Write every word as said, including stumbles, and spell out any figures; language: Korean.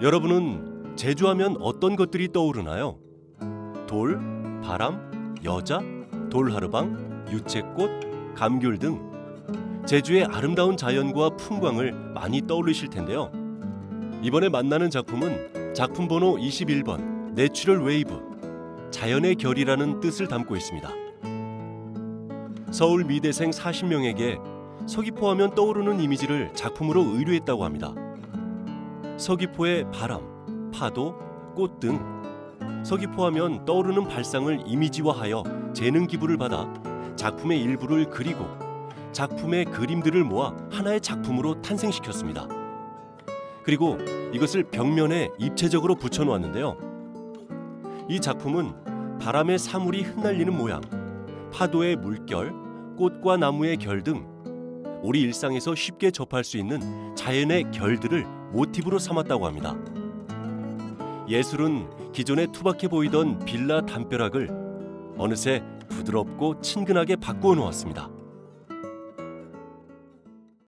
여러분은 제주하면 어떤 것들이 떠오르나요? 돌, 바람, 여자, 돌하르방, 유채꽃, 감귤 등 제주의 아름다운 자연과 풍광을 많이 떠올리실 텐데요. 이번에 만나는 작품은 작품 번호 이십일 번 내추럴 웨이브, 자연의 결이라는 뜻을 담고 있습니다. 서울 미대생 사십 명에게 서귀포 하면 떠오르는 이미지를 작품으로 의뢰했다고 합니다. 서귀포의 바람, 파도, 꽃 등 서귀포 하면 떠오르는 발상을 이미지화하여 재능 기부를 받아 작품의 일부를 그리고 작품의 그림들을 모아 하나의 작품으로 탄생시켰습니다. 그리고 이것을 벽면에 입체적으로 붙여놓았는데요. 이 작품은 바람의 사물이 흩날리는 모양, 파도의 물결, 꽃과 나무의 결 등 우리 일상에서 쉽게 접할 수 있는 자연의 결들을 모티브로 삼았다고 합니다. 예술은 기존에 투박해 보이던 빌라 담벼락을 어느새 부드럽고 친근하게 바꾸어 놓았습니다.